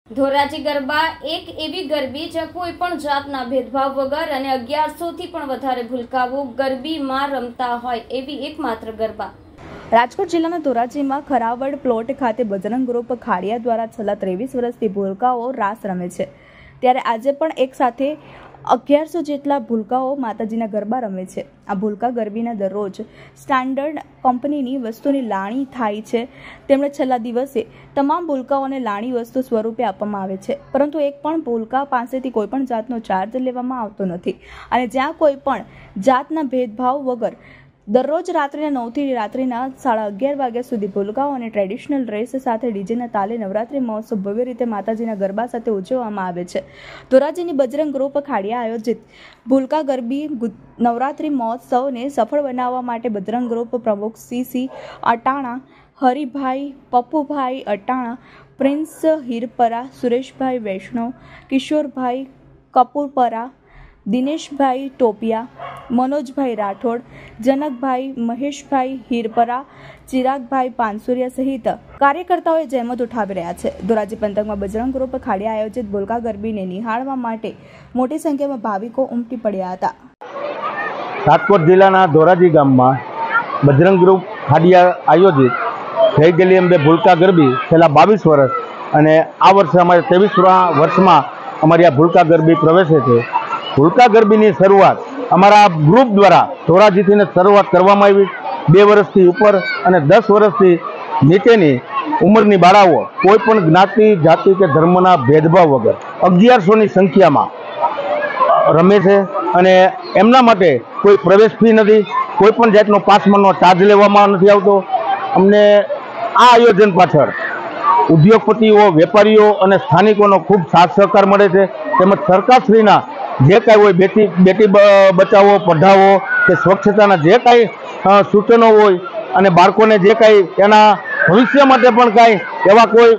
ધોરાજી ગરબા એક એવી ગરબી જ્યાં કોઈ પણ જાતના ભેદભાવ વગર અને 1100 થી પણ વધારે ભૂલકાઓ ગરબીમાં રમતા હોય એવી એકમાત્ર ગરબા। રાજકોટ જિલ્લાના ધોરાજીમાં ખરાવડ પ્લોટ ખાતે બજરંગ ગ્રુપ ખાડિયા દ્વારા છેલ્લા 23 વર્ષથી ભૂલકાઓ રાસ રમે છે, ત્યારે આજે પણ એક સાથે 1100 જેટલા ભૂલકાઓ માતાજીના ગરબા રમે છે। આ ભૂલકા ગરબીના દરરોજ સ્ટાન્ડર્ડ કંપનીની વસ્તુની લાણી થાય છે, તેમણે છેલ્લા દિવસે તમામ ભૂલકાઓને લાણી વસ્તુ સ્વરૂપે આપવામાં આવે છે, પરંતુ એક પણ ભૂલકા પાસેથી કોઈ પણ જાતનો ચાર્જ લેવામાં આવતો નથી અને જ્યાં કોઈ પણ જાતના ભેદભાવ વગર દરરોજ રાત્રિના 9 થી રાત્રિના 11:30 વાગ્યા સુધી ભૂલકાઓ અને ટ્રેડિશનલ ડ્રેસ સાથે ડીજેના તાલે નવરાત્રી મહોત્સવ ભવ્ય રીતે માતાજીના ગરબા સાથે ઉજવવામાં આવે છે। ધોરાજીની બજરંગ ગ્રુપ ખાડિયા આયોજિત ભૂલકા ગરબી નવરાત્રી મહોત્સવને સફળ બનાવવા માટે બજરંગ ગ્રુપ પ્રમુખ સીસી અટાણા, હરિભાઈ, પપ્પુભાઈ અટાણા, પ્રિન્સ હીરપરા, સુરેશભાઈ વૈષ્ણવ, કિશોરભાઈ કપૂરપરા, દિનેશભાઈ ટોપિયા, મનોજભાઈ રાઠોડ, જનકભાઈ, મહેશભાઈ હીરપરા, ચિરાગભાઈ પાનસુરિયા સહિત કાર્યકર્તાઓએ જહેમત ઉઠાવી રહ્યા છે। ધોરાજી પંથકમાં બજરંગ ગ્રુપ ખાડિયા આયોજિત ભૂલકા ગરબીને નિહાળવા માટે મોટી સંખ્યામાં ભાવિકો ઉમટી પડ્યા હતા। રાજકોટ જિલ્લાના ધોરાજી ગામમાં બજરંગ ગ્રુપ ખાડિયા આયોજિત જય ગલી અંબે ભૂલકા ગરબી છેલ્લા 22 વર્ષ અને આ વર્ષે અમારે 23 વર્ષમાં અમારી આ ભૂલકા ગરબી પ્રવેશે છે। ભૂલકા ગરબીની શરૂઆત અમારા ગ્રુપ દ્વારા ધોરાજીથી શરૂઆત કરવામાં આવી। 2 વર્ષથી ઉપર અને 10 વર્ષથી નીચેની ઉંમરની બાળાઓ કોઈ પણ જ્ઞાતિ, જાતિ કે ધર્મના ભેદભાવ વગર 1100ની સંખ્યામાં રમે છે અને એમના માટે કોઈ પ્રવેશ ફી નથી, કોઈ પણ જાતનો પાસમાંનો ચાર્જ લેવામાં નથી આવતો। અમને આ આયોજન પાછળ ઉદ્યોગપતિઓ, વેપારીઓ અને સ્થાનિકોનો ખૂબ સાથ સહકાર મળે છે, તેમજ સરકારશ્રીના જે કાંઈ હોય બેટી બચાવો, પઢાવો કે સ્વચ્છતાના જે કાંઈ સૂચનો હોય અને બાળકોને જે કાંઈ એના ભવિષ્ય માટે પણ કાંઈ એવા કોઈ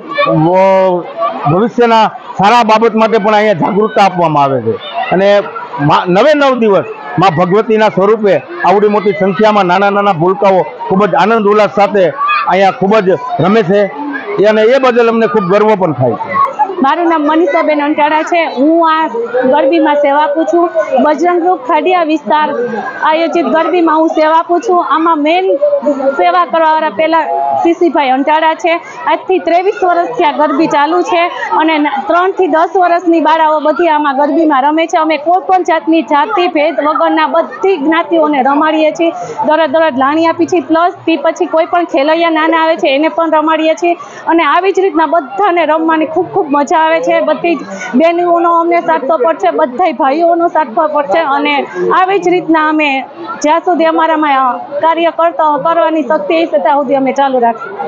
ભવિષ્યના સારા બાબત માટે પણ અહીંયા જાગૃતતા આપવામાં આવે છે અને 9 દિવસ માં ભગવતીના સ્વરૂપે આવડી મોટી સંખ્યામાં નાના ભૂલકાઓ ખૂબ જ આનંદ ઉલ્લાસ સાથે અહીંયા ખૂબ જ રમે છે અને એ બદલ અમને ખૂબ ગર્વ પણ થાય છે। મારું નામ મનીષાબેન અંટાળા છે। હું આ ગરબીમાં સેવા આપું છું। બજરંગ ગ્રુપ ખાડિયા વિસ્તાર આયોજિત ગરબીમાં હું સેવા આપું છું। આમાં મેન સેવા કરવાવાળા પહેલાં સીસીભાઈ અંટાળા છે। આજથી 23 વર્ષથી આ ગરબી ચાલુ છે અને 3 થી 10 વર્ષની બાળાઓ બધી આમાં ગરબીમાં રમે છે। અમે કોઈ પણ જાતની જાતિ ભેદ વગરના બધી જ્ઞાતિઓને રમાડીએ છીએ। દરરોજ લાણી આપી છીએ, પ્લસ તે પછી કોઈ પણ ખેલૈયા નાના આવે છે એને પણ રમાડીએ છીએ અને આવી જ રીતના બધાને રમવાની ખૂબ મજા આવે છે। બધી જ બહેનોનો અમને સાથ સપોર્ટ છે, બધા ભાઈઓનો સાથ સપોર્ટ છે અને આવી જ રીતના અમે જ્યાં સુધી અમારામાં કાર્ય કરવાની શક્તિ હશે ત્યાં સુધી અમે ચાલુ રાખીએ।